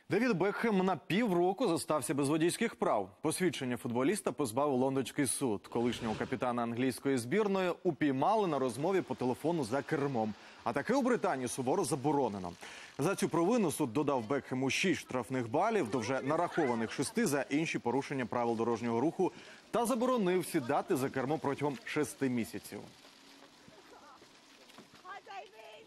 Девід Бекхем на півроку зостався без водійських прав. Посвідчення футболіста позбавив лондонський суд. Колишнього капітана англійської збірної упіймали на розмові по телефону за кермом. А таке у Британії суворо заборонено. За цю провину суд додав Бекхему 6 штрафних балів до вже нарахованих 6 за інші порушення правил дорожнього руху та заборонив сідати за кермо протягом 6 місяців.